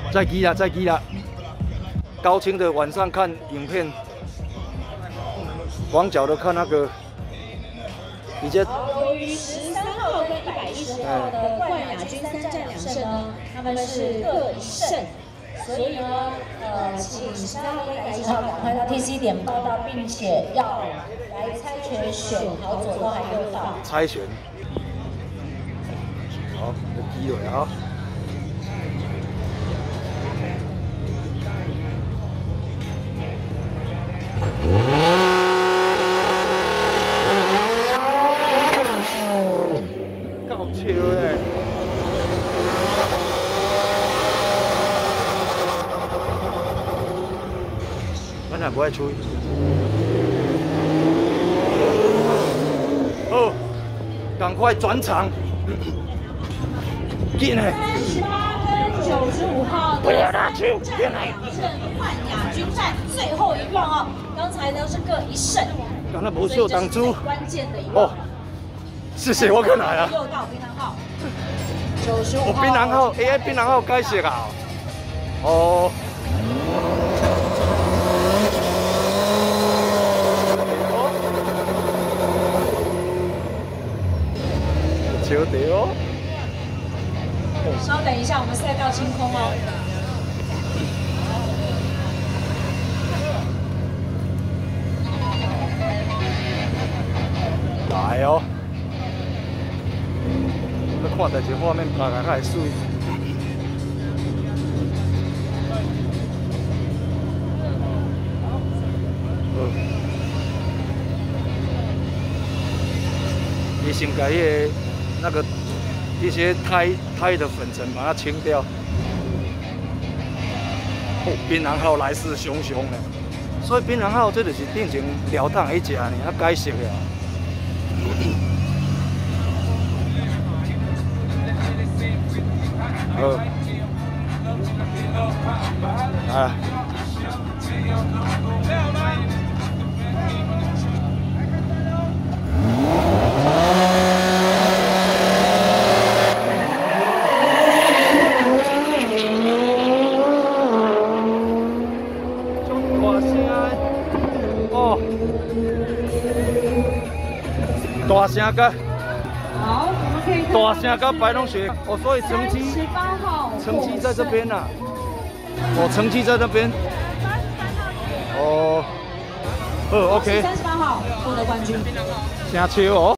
再记啦，再记啦。高清的晚上看影片，广角的看那个比较。 由于13号跟110号的冠亚军3战2胜呢，他们是各1胜，所以呢，请13号跟110号赶快到 TC 点报到，并且要来猜拳选好左右还右道。 猜拳。好，有机会啊！够笑嘞！咱也不爱吹。好，赶快转场。进来！ 38跟95号不要拿球，进来！ 冠亚军战最后一棒哦，刚才呢是各1胜， 刚才无秀挡住， 关键的一棒。 哦，谢谢我跟来啊！ 右道槟榔号，95号。 哦，槟榔号 ，AI 槟榔号解释啊！哦。球队哦。 稍等一下，我们赛道清空哦。 来哦！你看代志画面拍来较会水。你先把那个一些胎的粉尘把它清掉。哦，槟榔号来势汹汹呢，所以槟榔号这就是定前料汤去食呢，啊解释呀。好，啊。 大声个， 好，我们可以大声个白龙雪哦，所以成绩 38号， 成绩在这边呐、哦，成绩在那边。哦，OK。 38号获得冠军。 真笑哦。